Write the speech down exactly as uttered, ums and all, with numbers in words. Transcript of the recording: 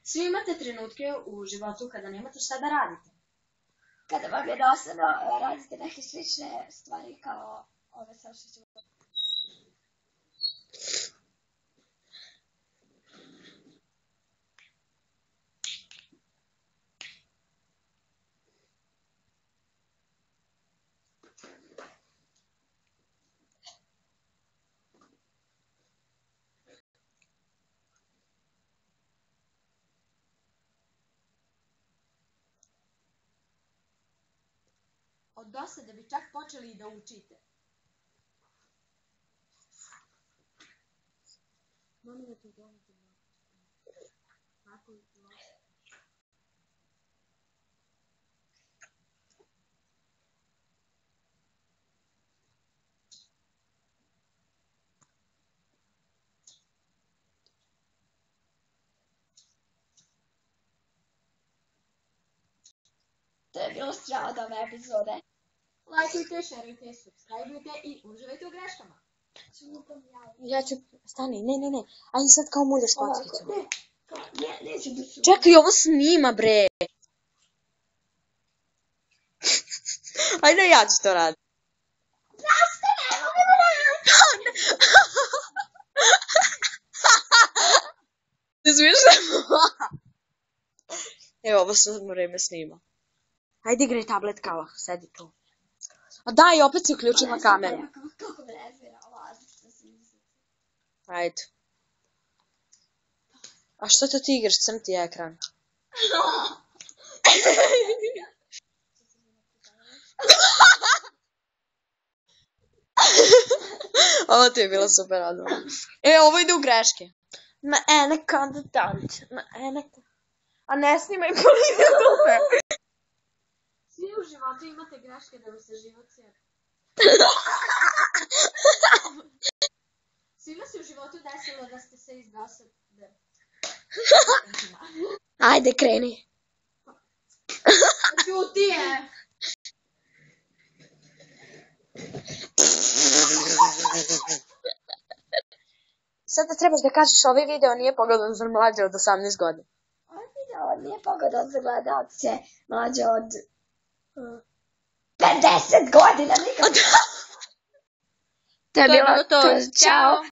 Svi imate trenutke u životu kada nemate šta da radite. Kada vam je dosadno, radite neke slične stvari kao ove sa što ćemo... Od dosade bi čak počeli i da učite. To je bilo sve od ove epizode. Lajkujte, šerujte, subscribeujte i uživajte u greškama. Ja ću... Stani, ne, ne, ne. Ajde sad kao muljaš kockicu. Ne, ne, neću da su... Čekaj, ovo snima, bre. Ajde, ja ću to raditi. Ne smiješ da... Evo, ovo sad vreme snima. Ajde, igraj tablet kao, sedi tu. A daj, opet si uključila kameru. Kako me nezvira ova Ajde. A što to ti igraš, crti ekran? Ovo ti je bilo super odmah. E, ovo ide u greške. Ma ene kada tanč, ma ene kada... A ne snimaj polivio dupe. Svi u životu imate greške da bi se život sjeti. Svima se u životu desilo da ste se izgasali. Ajde, kreni. Čuti je! Sada trebaš da kažeš ovaj video nije pogodan za mlađe od osamnaest godina. Ovaj video nije pogodan za gledalce mlađe od pedeset godina. To je bilo to. Ćao.